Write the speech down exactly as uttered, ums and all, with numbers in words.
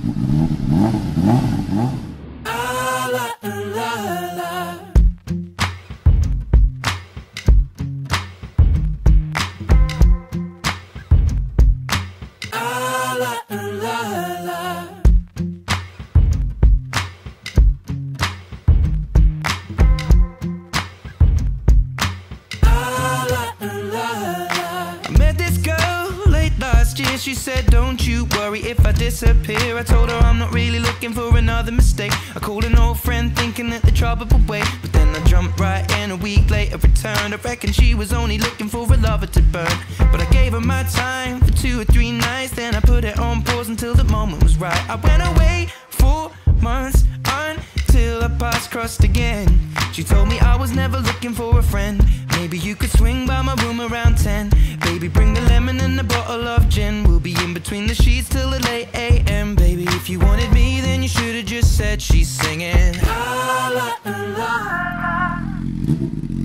She said, don't you worry if I disappear. I told her I'm not really looking for another mistake. I called an old friend thinking that the trouble would wait, but then I jumped right in. A week later returned. I reckon she was only looking for a lover to burn, but I gave her my time for two or three nights. Then I put it on pause until the moment was right. I went away for months until our paths crossed again. She told me I was never looking for a friend. Maybe you could swing by my room around ten. Baby, bring the lemon and a bottle of gin. We'll be in between the sheets till the late A M Baby, if you wanted me, then you should've just said she's singing. La, la, la, la.